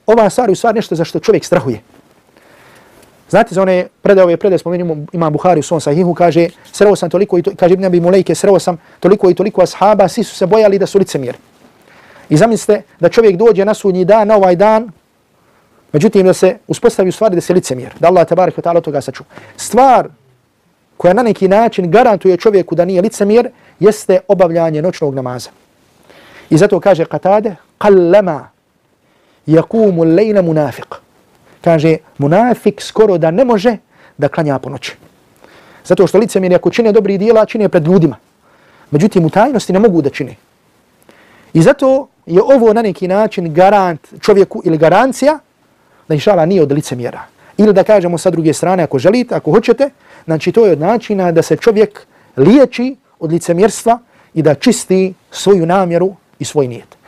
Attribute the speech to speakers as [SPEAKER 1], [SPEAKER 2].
[SPEAKER 1] ova stvar je u stvari nešto za što čovjek strahuje. Znate za one predaje spomenimo Imam Buhari u svom sahihu, kaže sreo sam toliko i kaže Ibn Abi Mulejke, sreo sam toliko i toliko ashaba, svi su se bojali da su licemjeri. I zamislite da čovjek dođe na sudnji dan, na ovaj dan, međutim da se uspostavi u stvari da se licemjer, da Allah tebarek ve taala toga sačuva. Stvar koja na neki način garantuje čovjeku da nije licemjer jeste obavljanje noćnog namaza. I zato kaže Katade, qallama yaqumu al-layla munafiq. Kaže, munafik skoro da ne može da klanja po noći. Zato što licemjeri ako čine dobri djela, čine pred ljudima. Međutim, u tajnosti ne mogu da čine. I zato je ovo na neki način garant čovjeku ili garancija da inšala nije od licemjera. Ili da kažemo sa druge strane, ako želite, ako hoćete, znači to je od načina da se čovjek liječi od licemjerstva i da čisti svoju namjeru i svoj nijet.